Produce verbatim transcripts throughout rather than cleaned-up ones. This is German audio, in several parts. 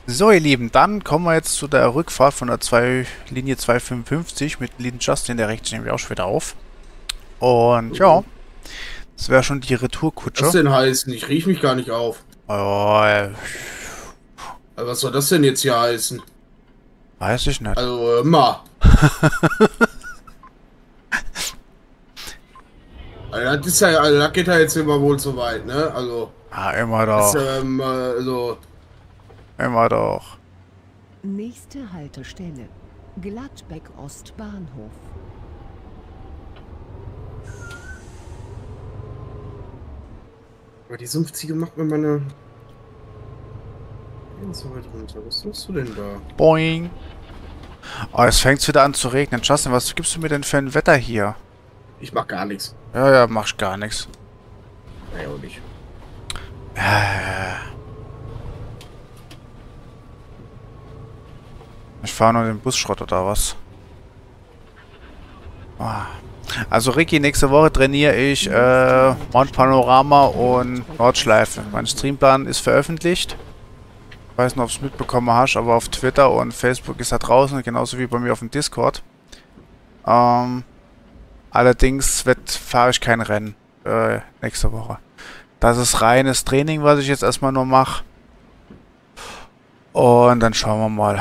So, ihr Lieben, dann kommen wir jetzt zu der Rückfahrt von der zwei, Linie zweihundertfünfundfünfzig mit Lieben Justin, der regt sich nämlich auch schon wieder auf. Und ja, Mhm. das wäre schon die Was Retourkutsche. denn heißen? Ich riech mich gar nicht auf. Oh, äh, Also was soll das denn jetzt hier heißen? weiß ich nicht. Also immer. Also, das ist ja, also, da geht er jetzt immer wohl so weit, ne? Also, Ah, immer ist, doch. ähm, äh, also, Immer doch. Nächste Haltestelle: Gladbeck Ostbahnhof. aber die Sumpfziege macht mir meine. So weit runter. Was machst du denn da? Boing. Oh, es fängt wieder an zu regnen. Justin, was gibst du mir denn für ein Wetter hier? Ich mach gar nichts. Ja, ja, machst gar nichts. Naja, auch nicht. Äh, Ich fahre nur den Busschrott oder was? Ah. Also Ricky, nächste Woche trainiere ich äh, Mount Panorama und Nordschleife. Mein Streamplan ist veröffentlicht. Ich weiß nicht, ob du es mitbekommen hast, aber auf Twitter und Facebook ist er draußen, genauso wie bei mir auf dem Discord. Ähm, allerdings fahre ich kein Rennen äh, nächste Woche. Das ist reines Training, was ich jetzt erstmal nur mache. Und dann schauen wir mal,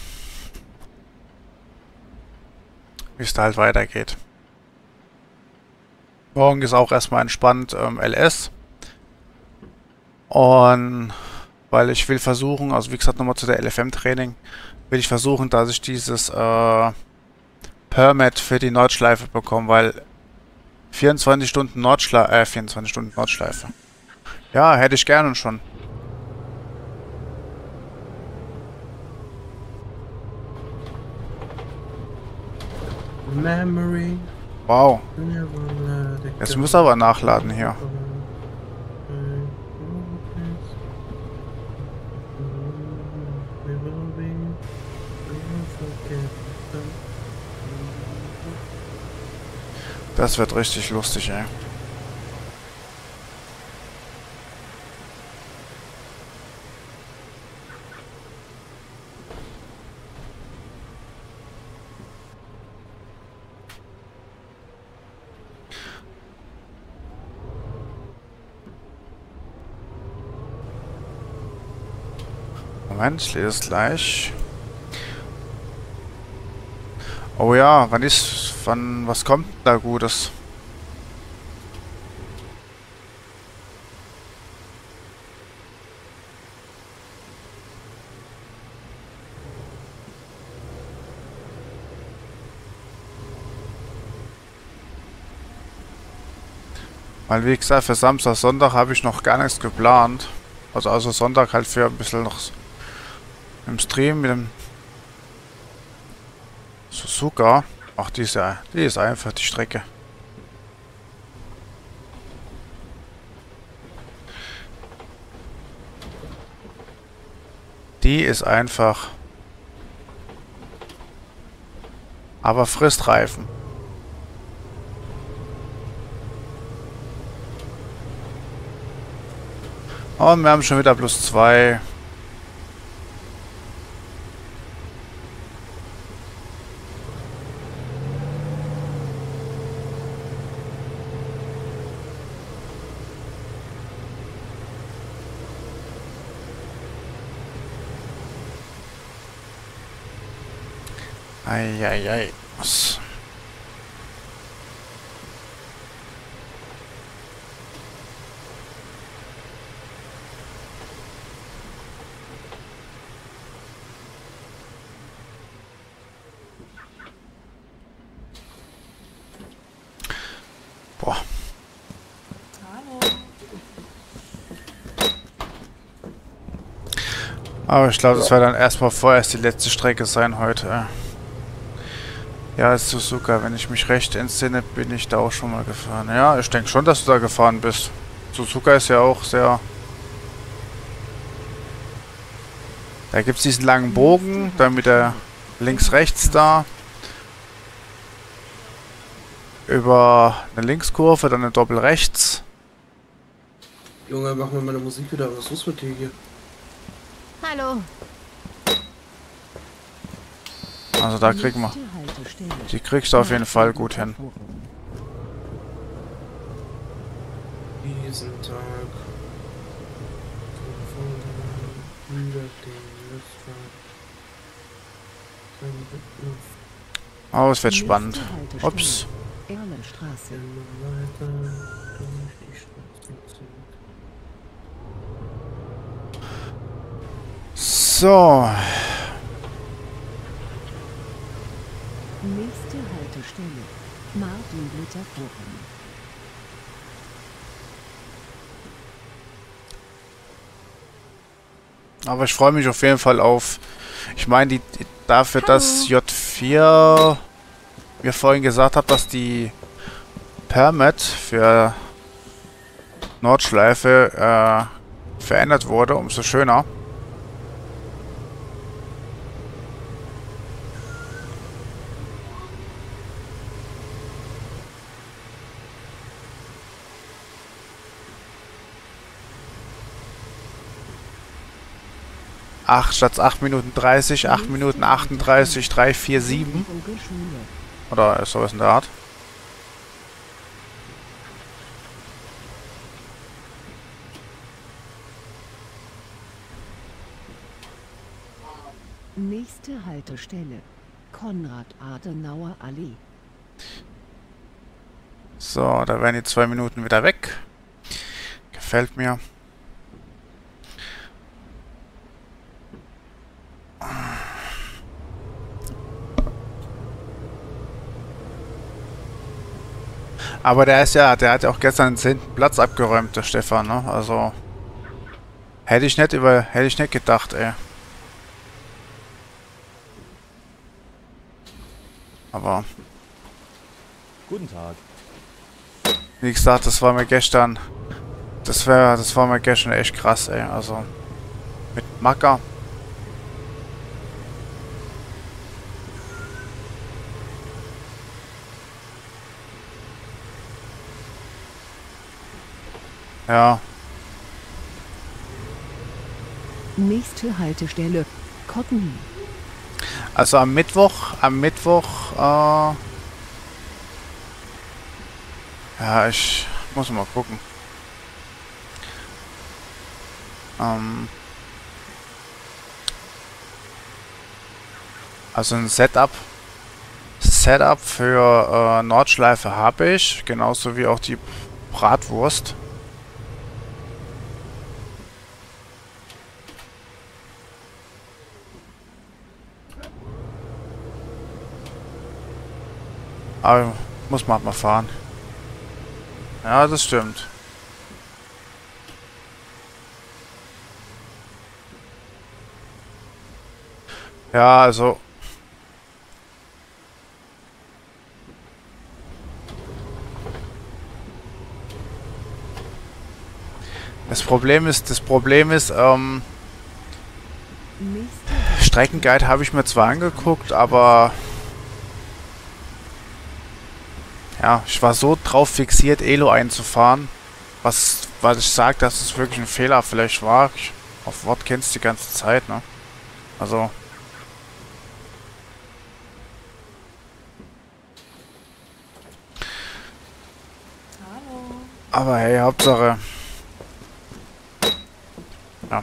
wie es da halt weitergeht. Morgen ist auch erstmal entspannt ähm, L S. Und weil ich will versuchen, also wie gesagt nochmal zu der L F M-Training, will ich versuchen, dass ich dieses äh, Permit für die Nordschleife bekomme, weil vierundzwanzig Stunden Nordschleife, äh, vierundzwanzig Stunden Nordschleife. Ja, hätte ich gerne schon. Memory. Wow. Never let it Jetzt go. muss aber nachladen hier. Das wird richtig lustig, ey. Moment, ich lese es gleich. Oh ja, wann ist, wann, was kommt da Gutes? Weil wie gesagt, für Samstag, Sonntag habe ich noch gar nichts geplant. Also außer Sonntag halt für ein bisschen noch im Stream mit dem Suzuka. Ach, die ist ja, die ist einfach die Strecke. Die ist einfach. Aber frisst Reifen. Und wir haben schon wieder plus zwei. Eieiei. Was? Boah. Aber ich glaube, das wird dann erstmal vorerst die letzte Strecke sein heute. Ja, ist Suzuka. Wenn ich mich recht entsinne, bin ich da auch schon mal gefahren. Ja, ich denke schon, dass du da gefahren bist. Suzuka ist ja auch sehr... Da gibt es diesen langen Bogen, dann mit der links-rechts da. Über eine Linkskurve, dann eine Doppel rechts. Junge, mach mal meine Musik wieder. Was ist los mit dir hier? Hallo. Also da kriegen wir... Nächste Haltestelle. Die kriegst du auf jeden Fall gut hin. Diesen Tag. Oh, es wird Nächste spannend. Haltestelle. Ups. Erlenstraße. So. Nächste Haltestelle. Martin-Luther Forum. Aber ich freue mich auf jeden Fall auf... Ich meine, die, die, dafür, dass J vier mir vorhin gesagt hat, dass die Permit für Nordschleife äh, verändert wurde, umso schöner. acht statt acht Minuten dreißig, acht Minuten achtunddreißig, drei, vier, sieben. Oder sowas in der Art. Nächste Haltestelle. Konrad-Adenauer-Allee. So, da werden die zwei Minuten wieder weg. Gefällt mir. Aber der ist ja, der hat ja auch gestern den zehnten Platz abgeräumt, der Stefan, ne? Also hätte ich nicht über, hätte ich nicht gedacht, ey. Aber Guten Tag. wie gesagt, das war mir gestern, das wäre, das war mir gestern echt krass, ey. Also mit Macker. Ja, Nächste Haltestelle. Cotton. also am Mittwoch, am Mittwoch, äh, ja, ich muss mal gucken. Ähm, also ein Setup, Setup für äh, Nordschleife habe ich, genauso wie auch die Bratwurst. Aber muss man mal fahren. Ja, das stimmt. Ja, also... Das Problem ist, das Problem ist, ähm... Nächste Streckenguide habe ich mir zwar angeguckt, aber... Ja, ich war so drauf fixiert, Elo einzufahren, was, weil ich sage, dass es wirklich ein Fehler vielleicht war. Ich, auf Wort kennst du die ganze Zeit, ne? Also... Aber hey, Hauptsache... Ja.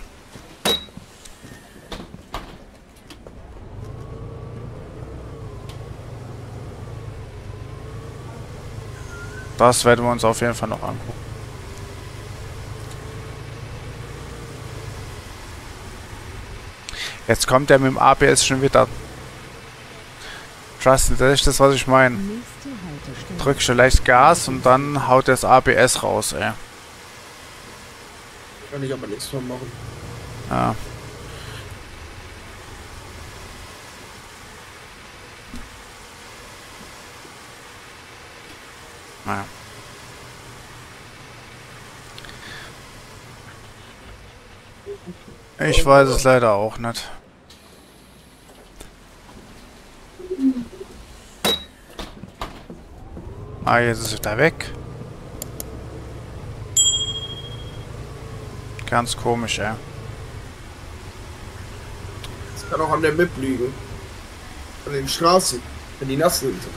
Das werden wir uns auf jeden Fall noch angucken. Jetzt kommt er mit dem A B S schon wieder. Justin, das ist das, was ich meine. Nächste Haltestelle. Drückst du leicht Gas und dann haut das A B S raus, ey. Kann ich aber nichts von machen. Ja. Naja. Ich weiß es leider auch nicht. Ah, jetzt ist er weg. Ganz komisch, ey. Das kann auch an der Map liegen. An den Straßen, wenn die nass sind.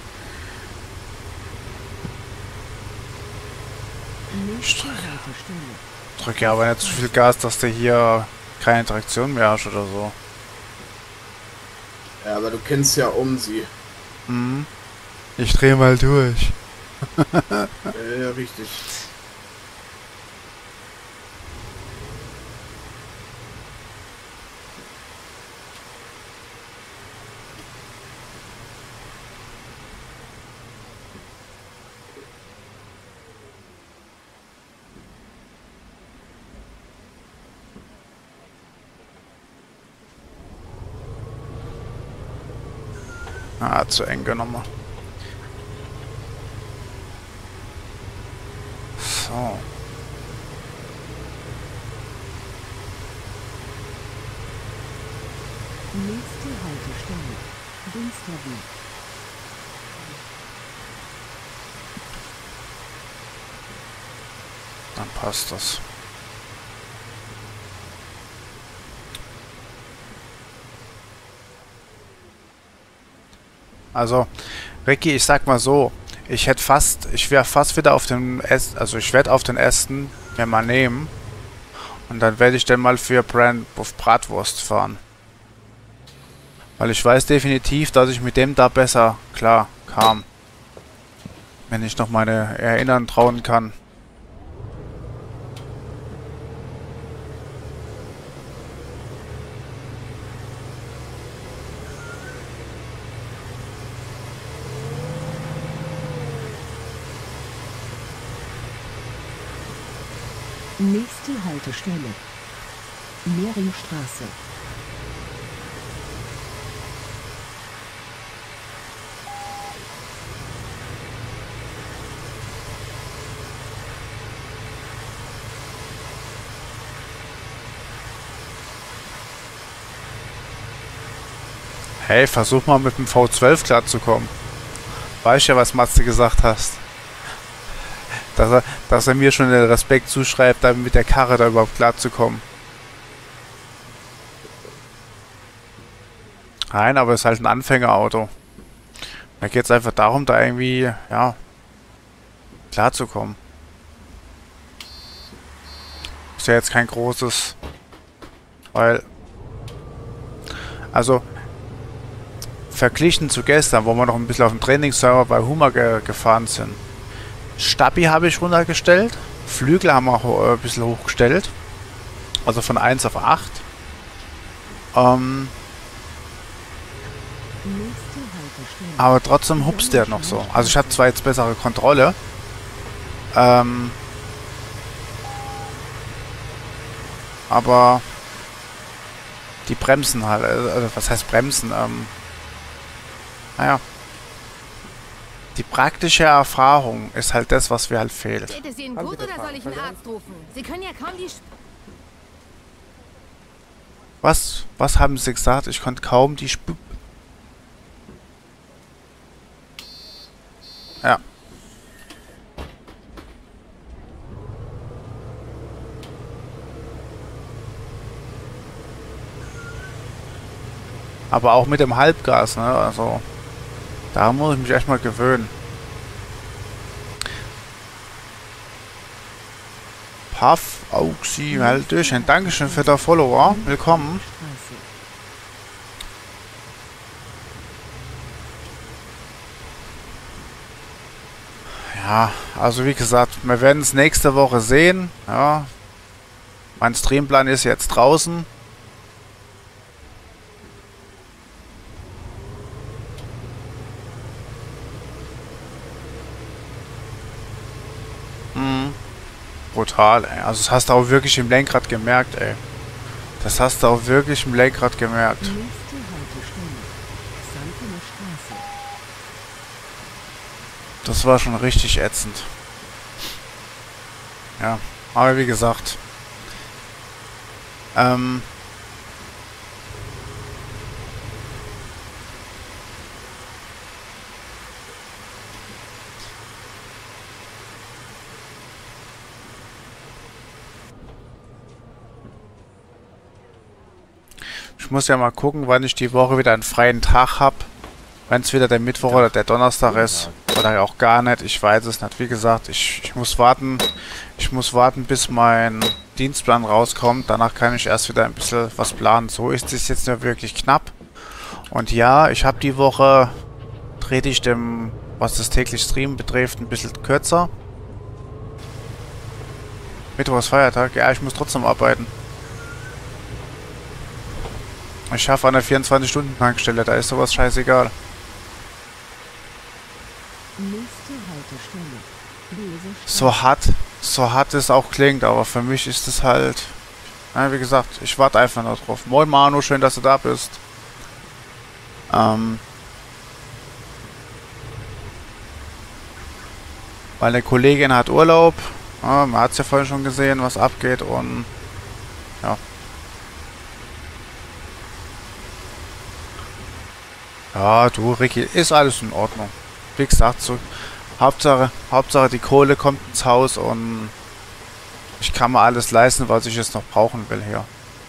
Nächste Haltestelle. Drücke aber nicht zu viel Gas, dass du hier keine Traktion mehr hast oder so. Ja, aber du kennst ja um sie. Mhm. Ich drehe mal durch. Ja, ja, richtig. Ah, zu eng genommen. So. Nächste Haltestelle. Dunsterweg. Dann passt das. Also, Ricky, ich sag mal so, ich hätte fast, ich wäre fast wieder auf den Ästen, also ich werde auf den Ästen mir mal nehmen und dann werde ich dann mal für Brand auf Bratwurst fahren. Weil ich weiß definitiv, dass ich mit dem da besser klar kam. Wenn ich noch meine Erinnern trauen kann. Nächste Haltestelle. Mehringstraße. Hey, versuch mal mit dem V zwölf klarzukommen. Weißt ja, was Matze gesagt hast. Dass er, dass er mir schon den Respekt zuschreibt, da mit der Karre da überhaupt klarzukommen. Nein, aber es ist halt ein Anfängerauto. Da geht es einfach darum, da irgendwie, ja, klarzukommen. Ist ja jetzt kein großes, weil, also, verglichen zu gestern, wo wir noch ein bisschen auf dem Trainingsserver bei Hummer ge gefahren sind. Stabi habe ich runtergestellt. Flügel haben wir auch äh, ein bisschen hochgestellt. Also von eins auf acht. Ähm, Nächste Haltestelle. aber trotzdem hupst der noch so. Also ich habe zwar jetzt bessere Kontrolle. Ähm, aber die Bremsen halt. Also was heißt Bremsen? Ähm, naja. Die praktische Erfahrung ist halt das, was mir halt fehlt. Geht es Ihnen gut oder soll ich einen Arzt rufen? Sie können ja kaum die... Sp Was? Was haben Sie gesagt? Ich konnte kaum die Sp... Ja. Aber auch mit dem Halbgas, ne? Also... Da muss ich mich echt mal gewöhnen. Puff, Auxi, Hallöchen. Dankeschön für der Follower. Willkommen. Ja, also wie gesagt, wir werden es nächste Woche sehen. Ja. Mein Streamplan ist jetzt draußen. Brutal, ey. Also das hast du auch wirklich im Lenkrad gemerkt, ey. Das hast du auch wirklich im Lenkrad gemerkt. Nächste Haltestelle. Sankener Straße. Das war schon richtig ätzend. Ja, aber wie gesagt. Ähm... Ich Ich muss ja mal gucken, wann ich die Woche wieder einen freien Tag habe. Wenn es wieder der Mittwoch oder der Donnerstag ist. Oder auch gar nicht. Ich weiß es nicht. Wie gesagt, ich, ich muss warten. Ich muss warten, bis mein Dienstplan rauskommt. Danach kann ich erst wieder ein bisschen was planen. So ist es jetzt nur wirklich knapp. Und ja, ich habe die Woche, trete ich dem, was das tägliche Stream betrifft, ein bisschen kürzer. Mittwoch ist Feiertag. Ja, ich muss trotzdem arbeiten. Ich schaffe an der vierundzwanzig-Stunden-Tankstelle. Da ist sowas scheißegal. Nächste Haltestelle. Lesestraße. So hart, so hart es auch klingt, aber für mich ist es halt... Na, wie gesagt, ich warte einfach noch drauf. Moin Manu, schön, dass du da bist. Ähm... Meine Kollegin hat Urlaub. Ja, man hat es ja vorhin schon gesehen, was abgeht und... Ja. Ja, du, Ricky, ist alles in Ordnung. Wie gesagt, so... Hauptsache, Hauptsache die Kohle kommt ins Haus und... Ich kann mir alles leisten, was ich jetzt noch brauchen will hier.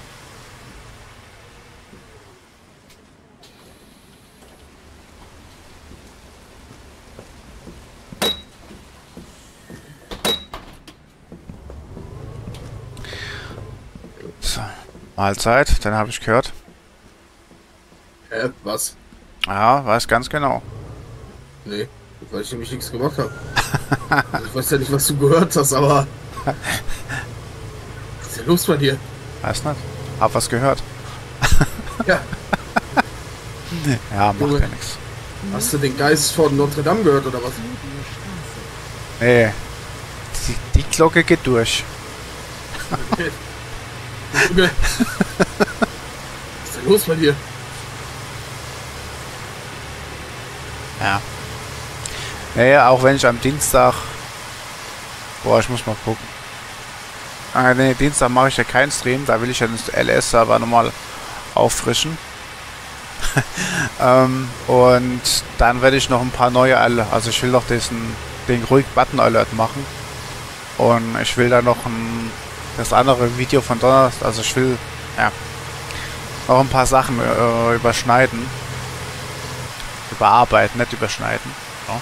So, Mahlzeit, den habe ich gehört. Hä, was? Ja, weiß ganz genau. Nee, weil ich nämlich nichts gemacht habe. Also ich weiß ja nicht, was du gehört hast, aber... Was ist denn los bei dir? Weiß nicht. Hab was gehört. Ja, Ja, macht Junge. ja nichts. hast du den Geist von Notre Dame gehört oder was? Nee. Die, die Glocke geht durch. Junge. Was ist denn los bei dir? Ja. Naja, auch wenn ich am Dienstag... Boah, ich muss mal gucken. Ah, nee, Dienstag mache ich ja keinen Stream. Da will ich ja den L S-Server nochmal auffrischen. ähm, und dann werde ich noch ein paar neue... Al also ich will noch diesen, den Ruhig-Button-Alert machen. Und ich will da noch ein... Das andere Video von Donnerstag... Also ich will... Ja. Noch ein paar Sachen äh, überschneiden. Überarbeiten, nicht überschneiden. Ja.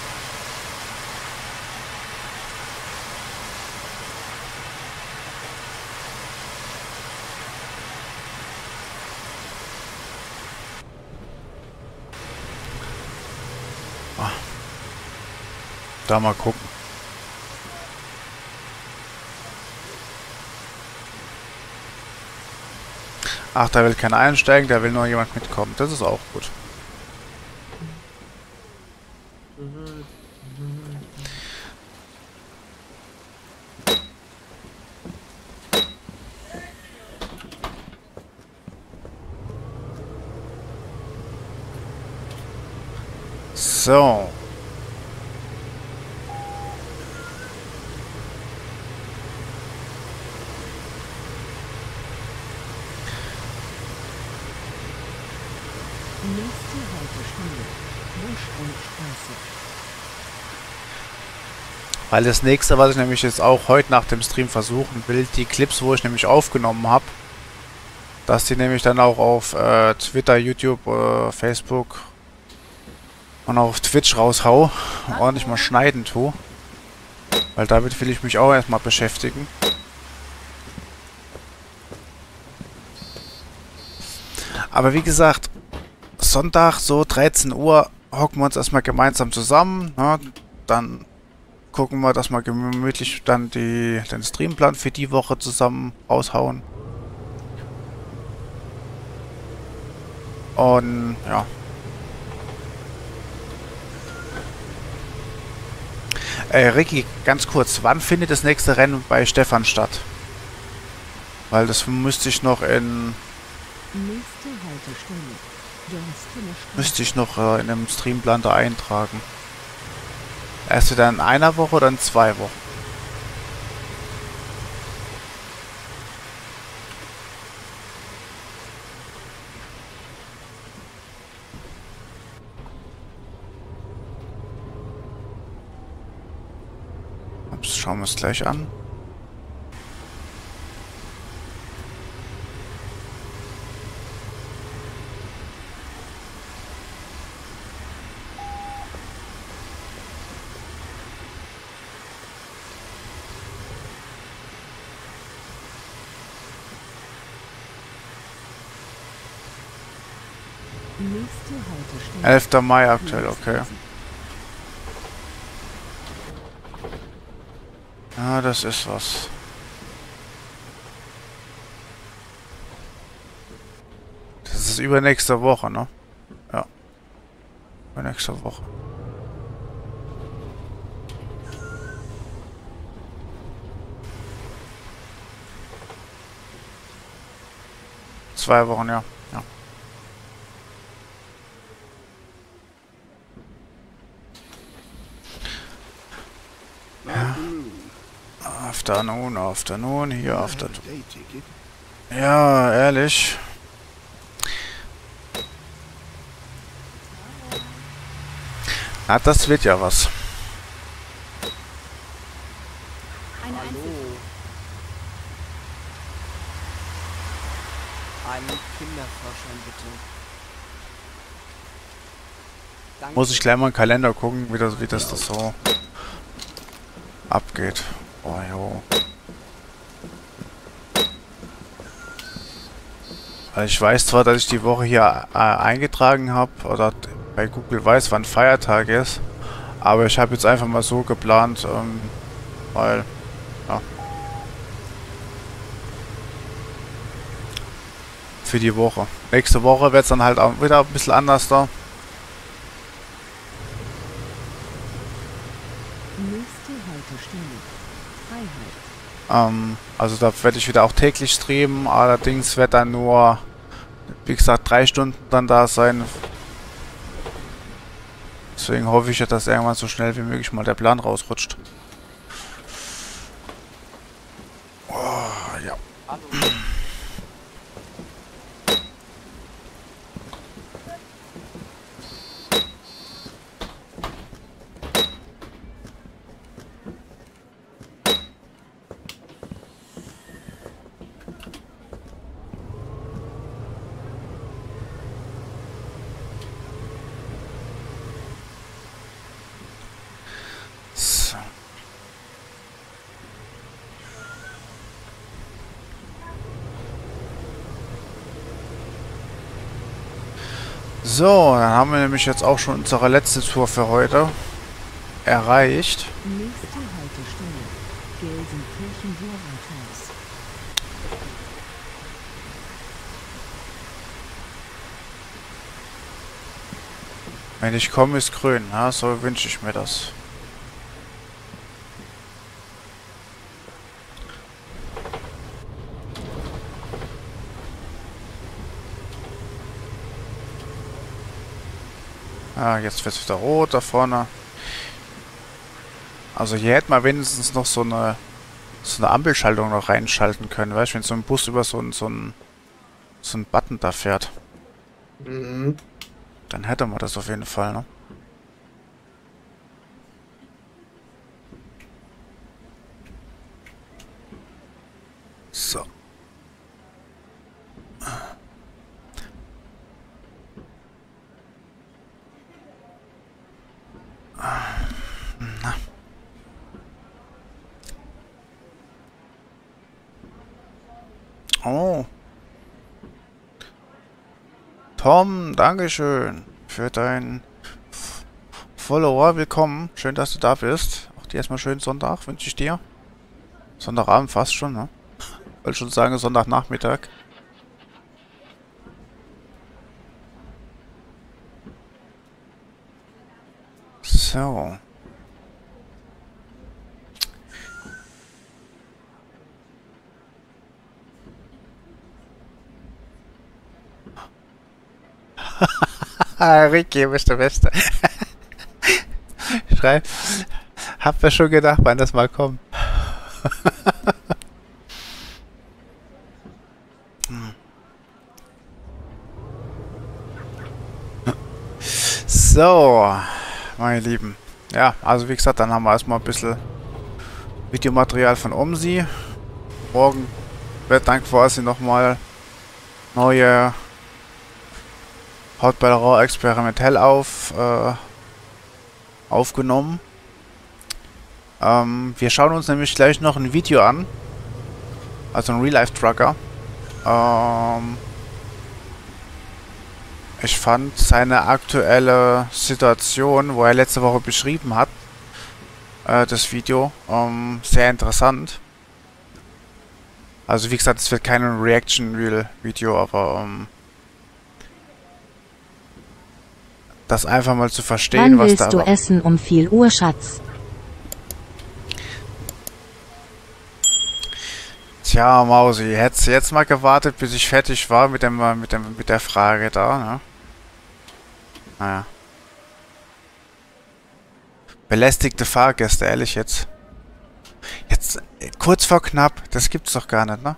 Ah. Da mal gucken. Ach, da will keiner einsteigen, da will nur jemand mitkommen. Das ist auch gut. So. Nächste Haltestelle. Buschenstraße. Weil das nächste, was ich nämlich jetzt auch heute nach dem Stream versuchen will, die Clips, wo ich nämlich aufgenommen habe, dass die nämlich dann auch auf äh, Twitter, YouTube, äh, Facebook und auch auf Twitch raushau und ordentlich mal schneiden tue. Weil damit will ich mich auch erstmal beschäftigen. Aber wie gesagt, Sonntag so dreizehn Uhr hocken wir uns erstmal gemeinsam zusammen. Ne? Dann gucken wir, dass wir gemütlich dann die, den Streamplan für die Woche zusammen raushauen. Und ja. Äh, Ricky, ganz kurz, wann findet das nächste Rennen bei Stefan statt? Weil das müsste ich noch in... Nächste Haltestelle. Johnston Straße. Müsste ich noch äh, in einem Streamplan da eintragen. Erst wieder in einer Woche oder in zwei Wochen? Ups, schauen wir es gleich an. Nächste Haltestelle. elfter Mai aktuell, okay. Ja, das ist was. Das ist übernächste Woche, ne? Ja. Übernächste Woche. Zwei Wochen, ja. Ja. Ja. Afternoon, Afternoon, hier Afternoon. Ja, ehrlich. Na, das wird ja was. Eine Hallo. Einzel Einen Kinderfahrschein bitte. Danke. Muss ich gleich mal im Kalender gucken, wie das, wie das, das so abgeht. Oh, jo. Also ich weiß zwar, dass ich die Woche hier äh, eingetragen habe, oder bei Google weiß, wann Feiertag ist, aber ich habe jetzt einfach mal so geplant, ähm, weil, ja, für die Woche. Nächste Woche wird es dann halt auch wieder ein bisschen anders da. Nächste Haltestelle. Freiheit. Ähm, also da werde ich wieder auch täglich streamen, allerdings wird dann nur, wie gesagt, drei Stunden dann da sein. Deswegen hoffe ich ja, dass irgendwann so schnell wie möglich mal der Plan rausrutscht. Oh, ja. Hallo. So. So, dann haben wir nämlich jetzt auch schon unsere letzte Tour für heute erreicht. Nächste Haltestelle. Gelsenkirchen-Wohnrathaus. Wenn ich komme, ist grün. Ja, so wünsche ich mir das. Ah, jetzt wird es wieder rot da vorne. Also hier hätte man wenigstens noch so eine so eine Ampelschaltung noch reinschalten können, weißt du, wenn so ein Bus über so einen so einen so einen Button da fährt. Mhm. Dann hätte man das auf jeden Fall, ne? So. Na. Oh. Tom, Dankeschön für deinen Follower. Willkommen. Schön, dass du da bist. Auch dir erstmal schönen Sonntag wünsche ich dir. Sonntagabend fast schon, ne? Wollte schon sagen, Sonntagnachmittag. So. Ricky, bist der Beste. Schreib. Hab mir schon gedacht, wann das mal kommt. So, meine Lieben. Ja, also wie gesagt, dann haben wir erstmal ein bisschen Videomaterial von OMSI. Morgen wird dann quasi nochmal neue Hardware Raw experimentell auf, äh, aufgenommen. Ähm, wir schauen uns nämlich gleich noch ein Video an. Also ein Real-Life-Trucker. Ähm, Ich fand seine aktuelle Situation, wo er letzte Woche beschrieben hat, äh, das Video, ähm, sehr interessant. Also wie gesagt, es wird kein Reaction-Video, aber ähm, das einfach mal zu verstehen, Wann was willst da du war. essen um vier Uhr, Schatz? Tja, Mausi, hättest du jetzt mal gewartet, bis ich fertig war mit dem, mit dem, mit der Frage da, ne? Naja. Belästigte Fahrgäste, ehrlich jetzt. Jetzt, kurz vor knapp, das gibt's doch gar nicht, ne?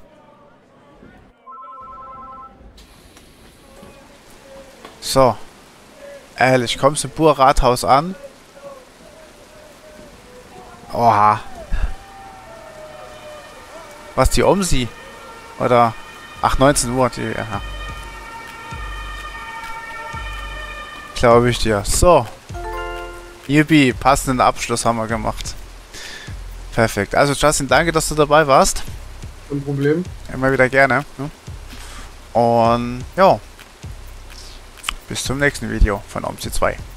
So. Ehrlich, kommst du im Bur-Rathaus an? Oha. Was, die Omsi? Oder? Ach, neunzehn Uhr, die, ja. Glaube ich dir. So. Jubi, passenden Abschluss haben wir gemacht. Perfekt. Also, Justin, danke, dass du dabei warst. Kein Problem. Immer wieder gerne. Und, ja. Bis zum nächsten Video von Omsi zwei.